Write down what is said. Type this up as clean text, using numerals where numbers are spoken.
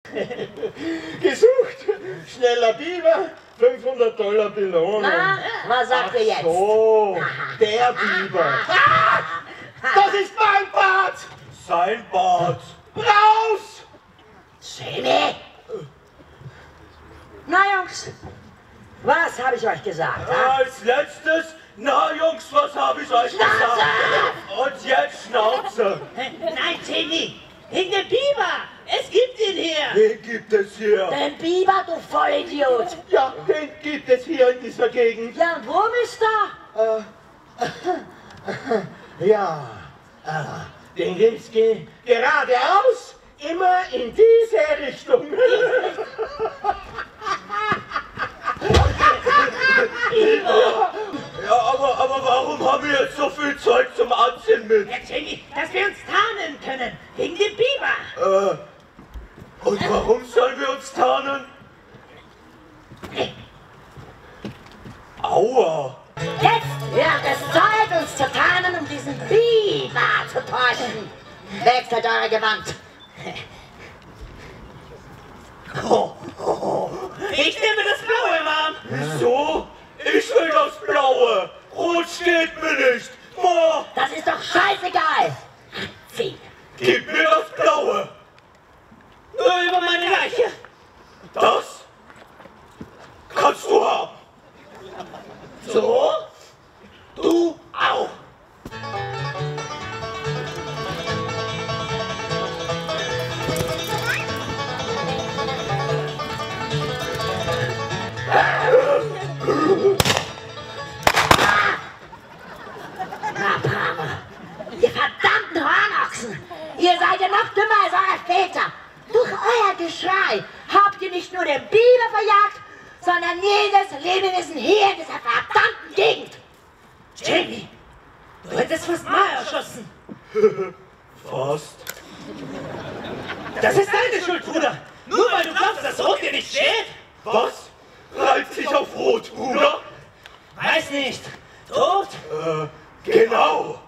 Gesucht, schneller Biber, $500 Belohnung. Na, was sagt ihr jetzt? So, der Biber. Das ist mein Bart! Sein Bart. Raus! Jimmy! Na Jungs, was habe ich euch gesagt? Als letztes, na Jungs, was habe ich euch gesagt? Und jetzt Schnauze. Nein, Timmy, wegen dem Biber. Es gibt ihn hier. Den gibt es hier. Den Biber, du Vollidiot! Ja, den gibt es hier in dieser Gegend. Ja, und wo ist er? Ja, den geht's geradeaus, immer in diese Richtung. Ja, aber warum haben wir jetzt so viel Zeug zum Anziehen mit? Ja, Timmy, dass wir uns tarnen können. Wegen dem Biber. Und warum sollen wir uns tarnen? Aua! Jetzt wird es Zeit, uns zu tarnen, um diesen Biber zu täuschen. Wechselt eure Gewand. Ich nehme das Blaue, Mann. Wieso? Ich will das Blaue. Rot steht mir nicht. Ma, Das ist doch scheißegal. Zieh. gib mir das Blaue. Nur über meine Leiche. Das kannst du haben. So? Du auch. Na, Bravo. Ihr verdammten Hornochsen. Ihr seid ja noch dümmer als eure Väter. Durch euer Geschrei habt ihr nicht nur den Biber verjagt, sondern jedes Lebewesen hier in dieser verdammten Gegend. Jamie, du hättest fast mal erschossen. Fast. Das ist deine Schuld, Bruder. Nur weil du glaubst, dass Rot dir nicht steht. Was? Reibt sich auf Rot, Bruder? Weiß nicht. Tot? Genau.